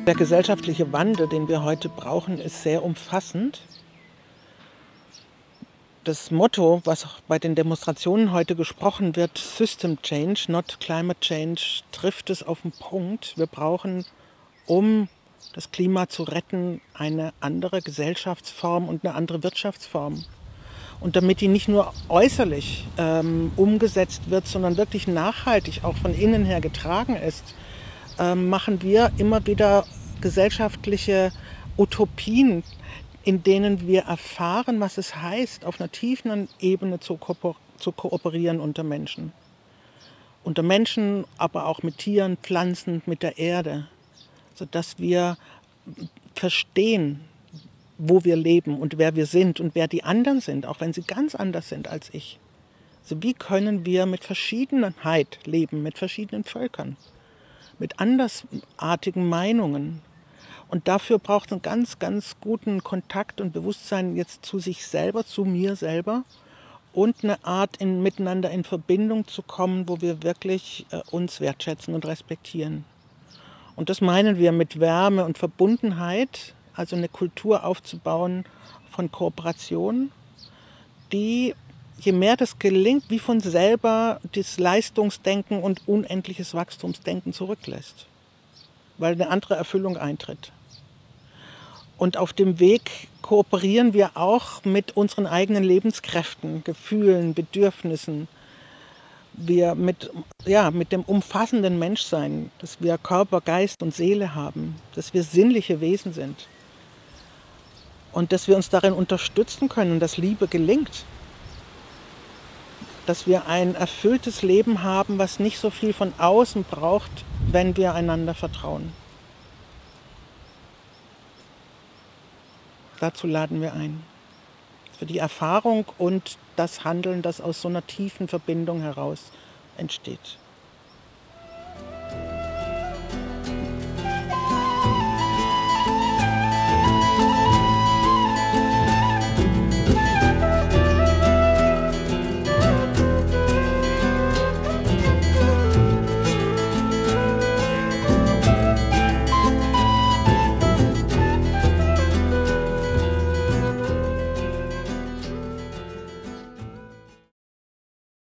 Der gesellschaftliche Wandel, den wir heute brauchen, ist sehr umfassend. Das Motto, was auch bei den Demonstrationen heute gesprochen wird, System Change, not Climate Change, trifft es auf den Punkt. Wir brauchen, um das Klima zu retten, eine andere Gesellschaftsform und eine andere Wirtschaftsform. Und damit die nicht nur äußerlich umgesetzt wird, sondern wirklich nachhaltig auch von innen her getragen ist, machen wir immer wieder gesellschaftliche Utopien, in denen wir erfahren, was es heißt, auf einer tiefen Ebene zu kooperieren unter Menschen. Unter Menschen, aber auch mit Tieren, Pflanzen, mit der Erde, sodass wir verstehen, wo wir leben und wer wir sind und wer die anderen sind, auch wenn sie ganz anders sind als ich. Also wie können wir mit Verschiedenheit leben, mit verschiedenen Völkern, mit andersartigen Meinungen. Und dafür braucht es einen ganz, ganz guten Kontakt und Bewusstsein jetzt zu sich selber, zu mir selber und eine Art, miteinander in Verbindung zu kommen, wo wir wirklich uns wertschätzen und respektieren. Und das meinen wir mit Wärme und Verbundenheit, also eine Kultur aufzubauen von Kooperation, die, je mehr das gelingt, wie von selber das Leistungsdenken und unendliches Wachstumsdenken zurücklässt, weil eine andere Erfüllung eintritt. Und auf dem Weg kooperieren wir auch mit unseren eigenen Lebenskräften, Gefühlen, Bedürfnissen. Wir mit dem umfassenden Menschsein, dass wir Körper, Geist und Seele haben, dass wir sinnliche Wesen sind und dass wir uns darin unterstützen können, dass Liebe gelingt, dass wir ein erfülltes Leben haben, was nicht so viel von außen braucht, wenn wir einander vertrauen. Dazu laden wir ein. Für die Erfahrung und das Handeln, das aus so einer tiefen Verbindung heraus entsteht.